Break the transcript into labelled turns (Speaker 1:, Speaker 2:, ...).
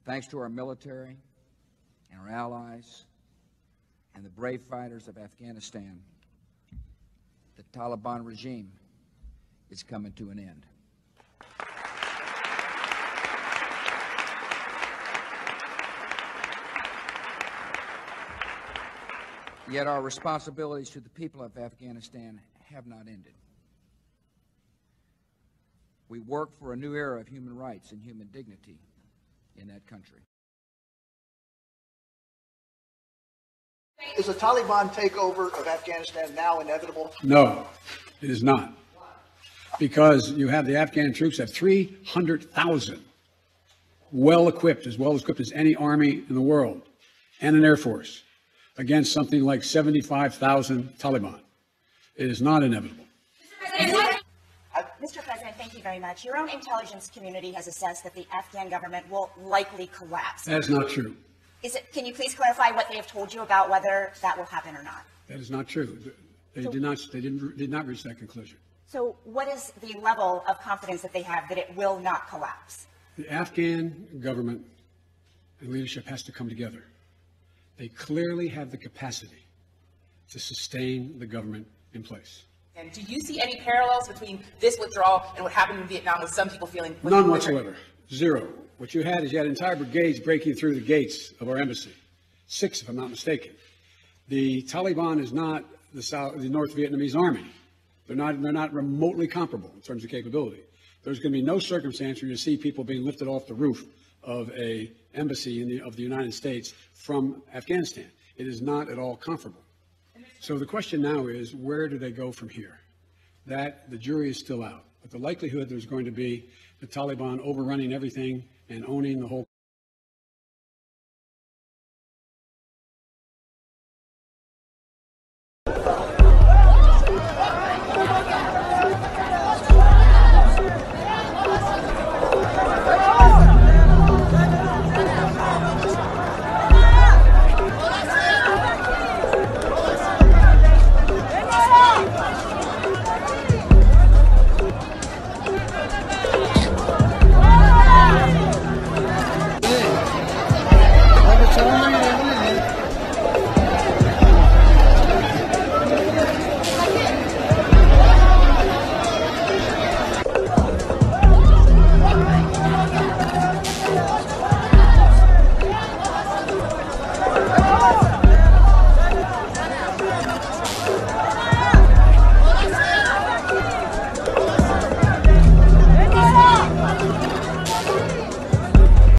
Speaker 1: Thanks to our military and our allies and the brave fighters of Afghanistan, the Taliban regime is coming to an end. Yet our responsibilities to the people of Afghanistan have not ended. We work for a new era of human rights and human dignity in that country.
Speaker 2: Is a Taliban takeover of Afghanistan now inevitable?
Speaker 3: No, it is not. Because you have the Afghan troops have 300,000 well-equipped, as well-equipped as any army in the world, and an air force, against something like 75,000 Taliban. It is not inevitable.
Speaker 4: Mr. President, thank you very much. Your own intelligence community has assessed that the Afghan government will likely collapse.
Speaker 3: That is not true.
Speaker 4: Can you please clarify what they have told you about whether that will happen or not?
Speaker 3: That is not true. They did not reach that conclusion.
Speaker 4: So what is the level of confidence that they have that it will not collapse?
Speaker 3: The Afghan government and leadership has to come together. They clearly have the capacity to sustain the government in place.
Speaker 5: And do you see any parallels between this withdrawal and what happened in Vietnam, with some people feeling?
Speaker 3: None whatsoever. Zero. What you had is you had entire brigades breaking through the gates of our embassy. 6, if I'm not mistaken. The Taliban is not the North Vietnamese army. They're not remotely comparable in terms of capability. There's going to be no circumstance where you see people being lifted off the roof of a embassy of the United States from Afghanistan. It is not at all comparable. So the question now is, where do they go from here? That the jury is still out. But the likelihood there's going to be the Taliban overrunning everything and owning the whole